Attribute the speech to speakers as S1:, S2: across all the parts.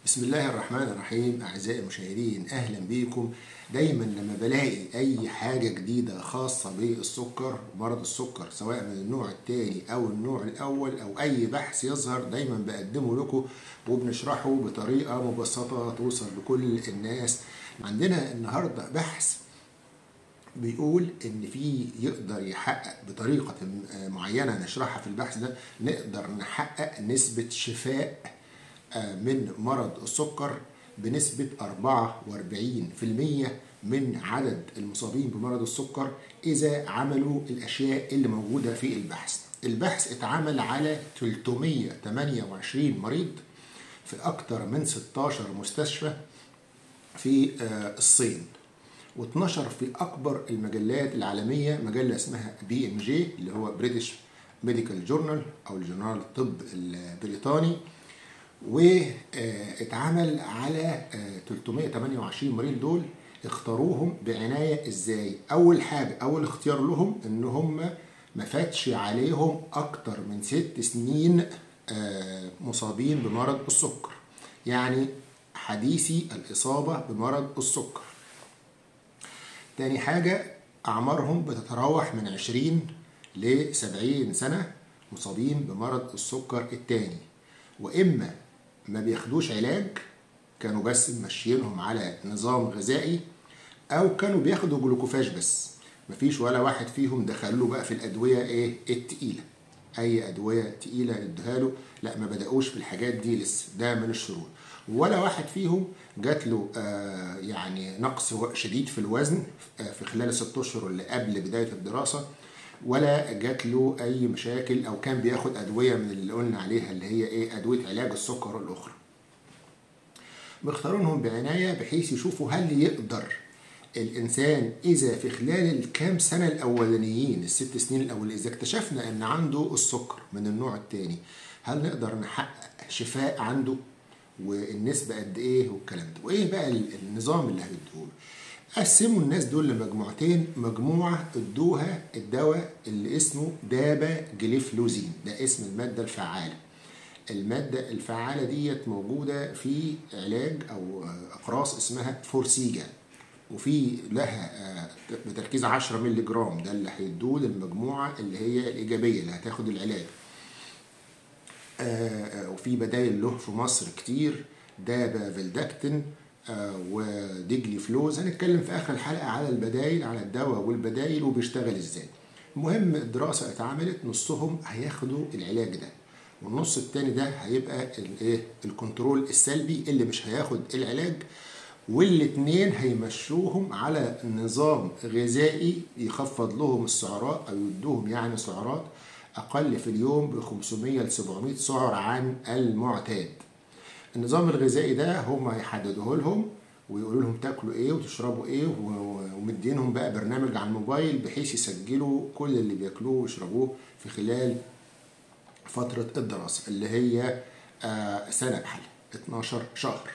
S1: بسم الله الرحمن الرحيم. أعزائي المشاهدين، أهلا بيكم. دايما لما بلاقي أي حاجة جديدة خاصة بالسكر ومرض السكر سواء من النوع الثاني أو النوع الأول أو أي بحث يظهر دايما بقدمه لكم وبنشرحه بطريقة مبسطة توصل لكل الناس. عندنا النهاردة بحث بيقول إن في يقدر يحقق بطريقة معينة نشرحها في البحث ده، نقدر نحقق نسبة شفاء من مرض السكر بنسبة 44% من عدد المصابين بمرض السكر إذا عملوا الأشياء اللي موجودة في البحث. البحث اتعمل على 328 مريض في أكثر من 16 مستشفى في الصين، واتنشر في أكبر المجلات العالمية، مجلة اسمها BMJ اللي هو بريتش ميديكال جورنال أو الجورنال الطب البريطاني، واتعمل على 328 مريض. دول اختاروهم بعناية ازاي؟ اول حاجة، اول اختيار لهم ان هم ما فاتش عليهم اكتر من 6 سنين مصابين بمرض السكر، يعني حديثي الاصابة بمرض السكر. تاني حاجة، اعمارهم بتتراوح من 20 ل 70 سنة مصابين بمرض السكر التاني، واما ما بياخدوش علاج، كانوا بس ماشيينهم على نظام غذائي، او كانوا بياخدوا جلوكوفاج بس، مفيش ولا واحد فيهم دخلوا بقى في الادويه التقيله، اي ادويه تقيله ادوها له، لا ما بداوش في الحاجات دي لسه، ده من الشروط. ولا واحد فيهم جات له يعني نقص شديد في الوزن في خلال ال6 اشهر اللي قبل بدايه الدراسه، ولا جات له اي مشاكل او كان بياخد ادويه من اللي قلنا عليها اللي هي ادويه علاج السكر الاخرى. مختارينهم بعنايه بحيث يشوفوا هل يقدر الانسان اذا في خلال الكام سنه الاولانيين، ال6 سنين الاولانيين، اذا اكتشفنا ان عنده السكر من النوع الثاني، هل نقدر نحقق شفاء عنده والنسبه قد ايه والكلام ده. وايه بقى النظام اللي هيدوه؟ قسموا الناس دول لمجموعتين. مجموعة ادوها الدواء اللي اسمه داباجليفلوزين، ده اسم المادة الفعالة. المادة الفعالة ديت موجودة في علاج أو أقراص اسمها فورسيجا، وفي لها بتركيز 10 مللي جرام، ده اللي هيدوه للمجموعة اللي هي الإيجابية اللي هتاخد العلاج. وفي بدايل له في مصر كتير، دابافيلداكتين وديجلي فلوز. هنتكلم في اخر الحلقه على البدايل، على الدواء والبدايل وبيشتغل ازاي. المهم الدراسه اتعملت، نصهم هياخدوا العلاج ده، والنص التاني ده هيبقى الكنترول السلبي اللي مش هياخد العلاج، والاتنين هيمشوهم على نظام غذائي يخفض لهم السعرات او يدوهم يعني سعرات اقل في اليوم ب 500 ل 700 سعر عن المعتاد. النظام الغذائي ده هم هيحددوه لهم ويقولوا لهم تاكلوا ايه وتشربوا ايه، ومدينهم بقى برنامج على الموبايل بحيث يسجلوا كل اللي بياكلوه ويشربوه في خلال فترة الدراسة اللي هي سنة بحالها 12 شهر.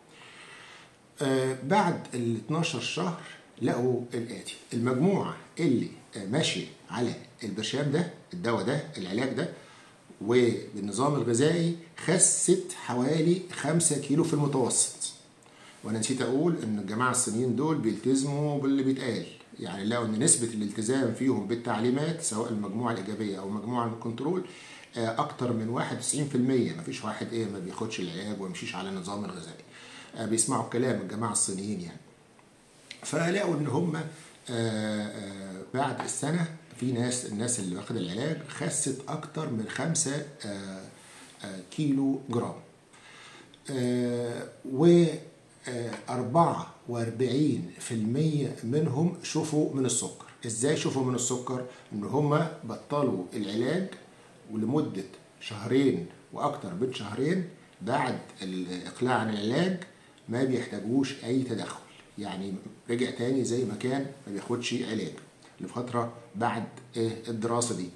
S1: بعد ال 12 شهر لقوا الآتي: المجموعة اللي ماشية على البرشام ده، الدواء ده، العلاج ده، وبالنظام الغذائي، خست حوالي 5 كيلو في المتوسط. وانا نسيت اقول ان الجماعه الصينيين دول بيلتزموا باللي بيتقال، يعني لقوا ان نسبه الالتزام فيهم بالتعليمات سواء المجموعه الايجابيه او المجموعه الكنترول اكتر من 91%. مفيش واحد ما بياخدش العلاج ويمشيش على النظام الغذائي، بيسمعوا كلام الجماعه الصينيين يعني. فلقوا ان هم بعد السنه في الناس اللي واخد العلاج خست اكتر من 5 كيلو جرام، و 44% منهم شفوا من السكر. ازاي شفوا من السكر؟ ان هم بطلوا العلاج ولمدة 2 واكتر من 2 بعد الاقلاع عن العلاج ما بيحتاجوش اي تدخل، يعني رجع تاني زي ما كان، ما بياخدش علاج لفترة بعد الدراسة دي.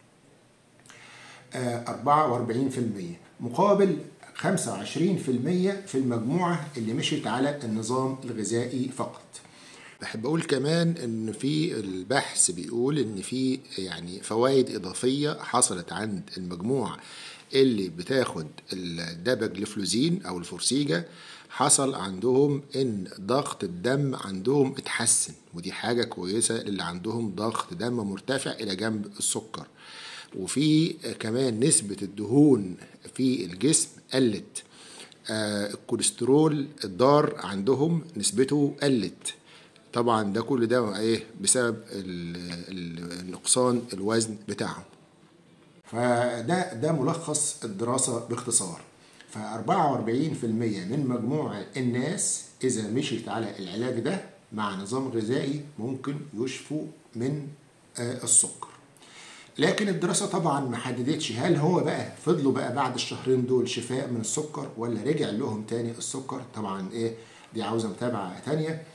S1: 44% مقابل 25% في المجموعة اللي مشيت على النظام الغذائي فقط. بحب أقول كمان إن في البحث بيقول إن في يعني فوائد إضافية حصلت عند المجموعة اللي بتاخد الداباجليفلوزين او الفورسيجا حصل عندهم ان ضغط الدم عندهم اتحسن، ودي حاجة كويسة اللي عندهم ضغط دم مرتفع الى جنب السكر. وفي كمان نسبة الدهون في الجسم قلت. الكوليسترول الضار عندهم نسبته قلت. طبعا ده كل ده ايه بسبب نقصان الوزن بتاعهم. فده ملخص الدراسة باختصار. ف44% من مجموع الناس إذا مشيت على العلاج ده مع نظام غذائي ممكن يشفوا من السكر. لكن الدراسة طبعا ما حددتش هل هو بقى فضلوا بقى بعد الشهرين دول شفاء من السكر ولا رجع لهم تاني السكر. طبعا ايه دي عاوزة متابعة تانية.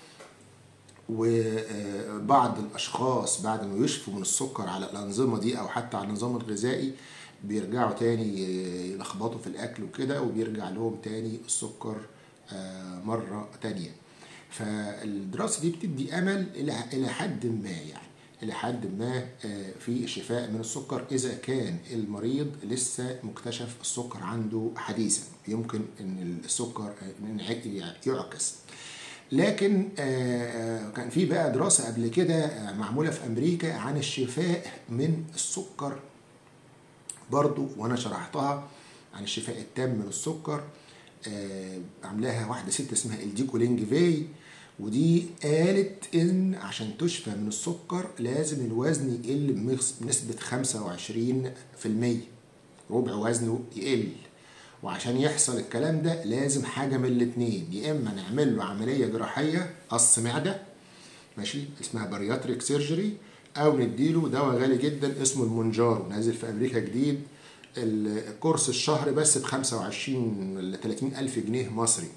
S1: وبعض الأشخاص بعد ما يشفوا من السكر على الأنظمة دي أو حتى على النظام الغذائي بيرجعوا تاني يلخبطوا في الأكل وكده، وبيرجع لهم تاني السكر مرة تانية. فالدراسة دي بتدي أمل إلى حد ما، يعني إلى حد ما في الشفاء من السكر إذا كان المريض لسه مكتشف السكر عنده حديثا. يمكن إن السكر يعكس. لكن كان في بقى دراسة قبل كده معمولة في أمريكا عن الشفاء من السكر برضو، وأنا شرحتها عن الشفاء التام من السكر. عملاها واحدة ست اسمها إلديكو لينجفي، ودي قالت إن عشان تشفى من السكر لازم الوزن يقل بنسبة 25%، ربع وزنه يقل. وعشان يحصل الكلام ده لازم حاجة من الاتنين، يا إما نعمل له عملية جراحية قص معدة ماشي اسمها بارياتريك سيرجري، أو نديله دواء غالي جدا اسمه المونجارو نازل في أمريكا جديد. الكورس الشهر بس ب25 ولا 30 ألف جنيه مصري.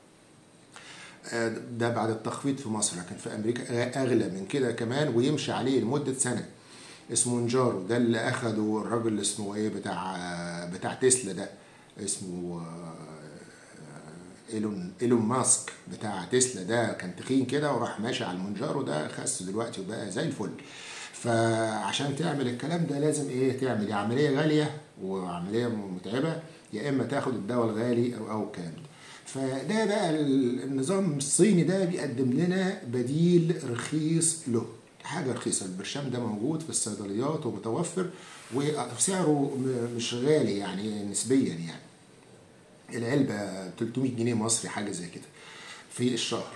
S1: ده بعد التخفيض في مصر، لكن في أمريكا أغلى من كده كمان، ويمشي عليه لمدة سنة. اسمه مونجارو ده اللي أخده الراجل اللي اسمه إيه بتاع تسلا ده، اسمه إيلون ماسك بتاع تسلا ده. كان تخين كده وراح ماشي على المونجارو ده، خس دلوقتي وبقى زي الفل. فعشان تعمل الكلام ده لازم ايه تعمل عملية غالية وعملية متعبة، يا اما تاخد الدواء الغالي او كامل. فده بقى النظام الصيني ده بيقدم لنا بديل رخيص له، حاجة رخيصة. البرشام ده موجود في الصيدليات ومتوفر وسعره مش غالي يعني نسبيا، يعني العلبة 300 جنيه مصري حاجة زي كده في الشهر.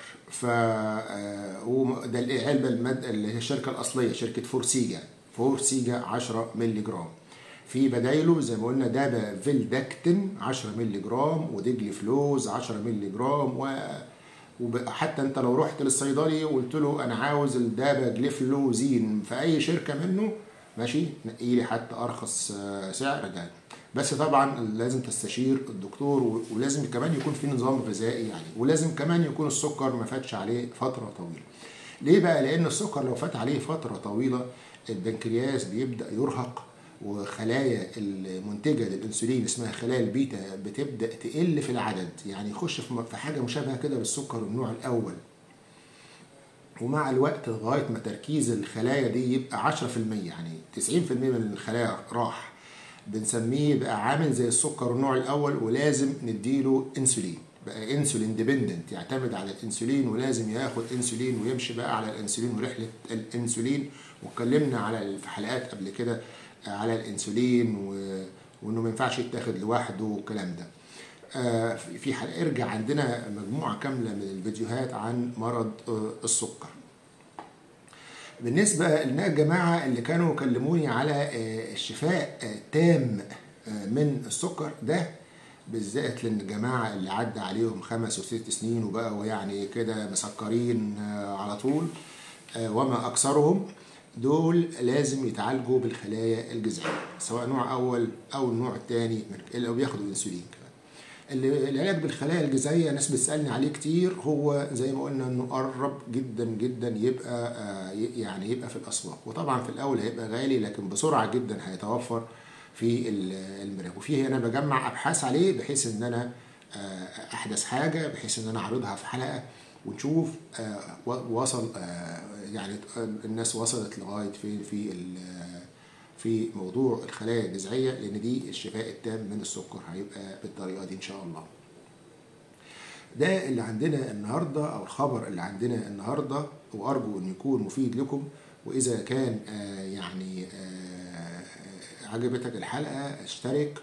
S1: ده العلبة المادة اللي هي الشركة الأصلية شركة فورسيجا 10 مللي جرام. في بدايله زي ما قلنا دابا فيلداكتين 10 مللي جرام، وديجلي فلوز 10 مللي جرام. وحتى انت لو رحت للصيدلي وقلت له انا عاوز الدابا جليفلوزين في اي شركة منه ماشي نقي لي حتى ارخص سعر ده. بس طبعا لازم تستشير الدكتور، ولازم كمان يكون في نظام غذائي يعني، ولازم كمان يكون السكر ما فاتش عليه فترة طويلة. ليه بقى؟ لان السكر لو فات عليه فترة طويلة البنكرياس بيبدأ يرهق، وخلايا المنتجة للأنسولين اسمها خلايا البيتا بتبدأ تقل في العدد، يعني يخش في حاجة مشابهة كده بالسكر النوع الأول. ومع الوقت لغاية ما تركيز الخلايا دي يبقى 10%، يعني 90% من الخلايا راح، بنسميه بقى عامل زي السكر النوع الأول، ولازم نديله انسولين، بقى انسولين ديبندنت، يعتمد على الانسولين ولازم ياخد انسولين ويمشي بقى على الانسولين ورحلة الانسولين. واتكلمنا على في حلقات قبل كده على الانسولين وانه ما ينفعش يتاخد لوحده والكلام ده. في حلقة ارجع عندنا مجموعة كاملة من الفيديوهات عن مرض السكر. بالنسبة لنا الجماعة اللي كانوا كلموني على الشفاء التام من السكر ده بالذات، للجماعة اللي عدى عليهم 5 و6 سنين وبقوا يعني كده مسكرين على طول وما أكثرهم، دول لازم يتعالجوا بالخلايا الجذعية سواء نوع أول أو النوع الثاني اللي بياخدوا انسولين. العلاج بالخلايا الجذعيه ناس بتسالني عليه كتير، هو زي ما قلنا انه قرب جدا جدا يبقى يعني يبقى في الاسواق، وطبعا في الاول هيبقى غالي لكن بسرعه جدا هيتوفر في المراكز. وفيه انا بجمع ابحاث عليه بحيث ان انا احدث حاجه بحيث ان انا اعرضها في حلقه ونشوف وصل يعني الناس وصلت لغايه فين في موضوع الخلايا الجذعيه، لان دي الشفاء التام من السكر هيبقى بالطريقه دي ان شاء الله. ده اللي عندنا النهارده، او الخبر اللي عندنا النهارده، وارجو ان يكون مفيد لكم. واذا كان عجبتك الحلقه اشترك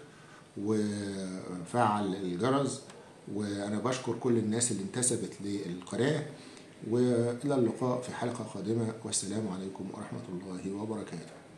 S1: وفعل الجرس. وانا بشكر كل الناس اللي انتسبت للقناه، والى اللقاء في حلقه قادمه، والسلام عليكم ورحمه الله وبركاته.